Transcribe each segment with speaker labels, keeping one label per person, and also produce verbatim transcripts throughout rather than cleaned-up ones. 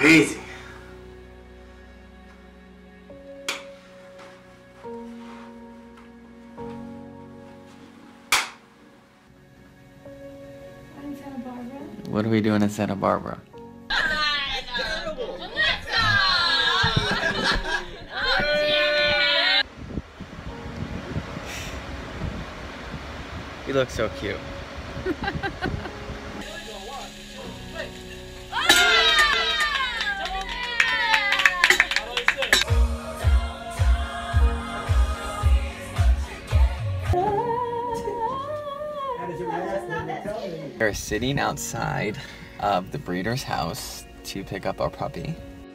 Speaker 1: crazy.
Speaker 2: In Santa Barbara?
Speaker 3: What are we doing in Santa Barbara? You look so cute. We're sitting outside of the breeder's house to pick up our puppy.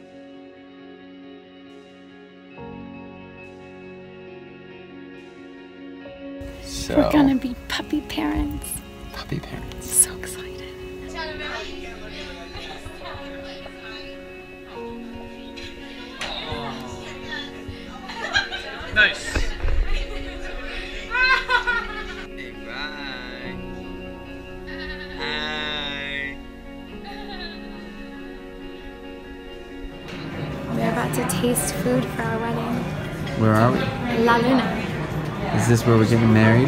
Speaker 3: So,
Speaker 2: we're gonna be puppy parents.
Speaker 3: Puppy parents.
Speaker 2: So excited.
Speaker 3: Nice. Hey, bye. Hi.
Speaker 2: We're about to taste food for our wedding.
Speaker 3: Where are we?
Speaker 2: La Luna.
Speaker 3: Is this where we're getting married?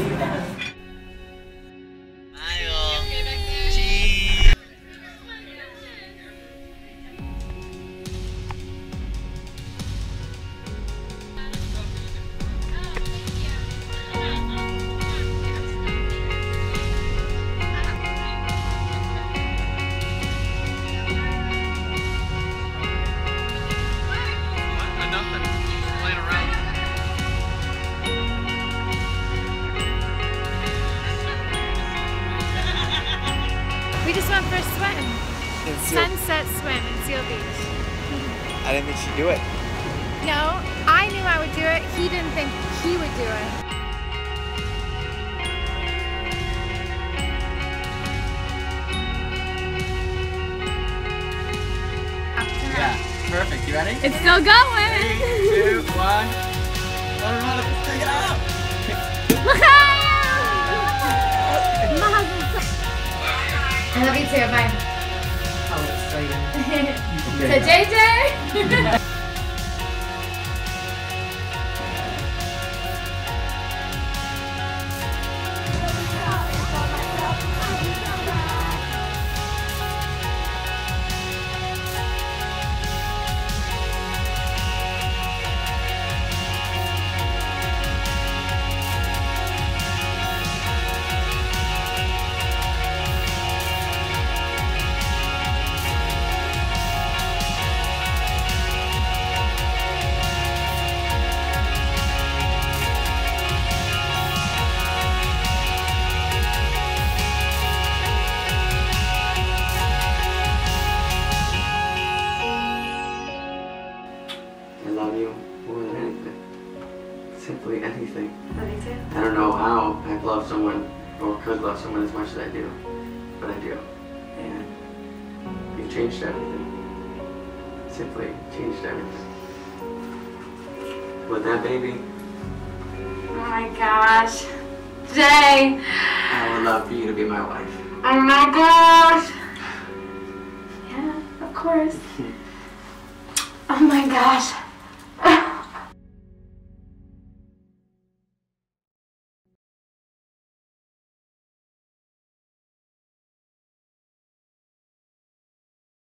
Speaker 2: We just went for a swim.
Speaker 3: Seal
Speaker 2: Sunset swim in Seal Beach.
Speaker 3: I didn't think she'd do it.
Speaker 2: No, I knew I would do it. He didn't think he would do it.
Speaker 3: Yeah, perfect. You ready?
Speaker 2: It's still going.
Speaker 3: Three, two, one. Run, run, let's take it out.
Speaker 2: I love you too. Bye.
Speaker 3: Oh, it's
Speaker 2: To J J.
Speaker 1: I love you more than anything. Simply anything.
Speaker 2: Love you too.
Speaker 1: I don't know how I've loved someone or could love someone as much as I do, but I do. And you've changed everything. Simply changed everything. With that baby,
Speaker 2: Oh my gosh. Jay.
Speaker 1: I would love for you to be my wife.
Speaker 2: Oh my gosh. Yeah, of course. Oh my gosh.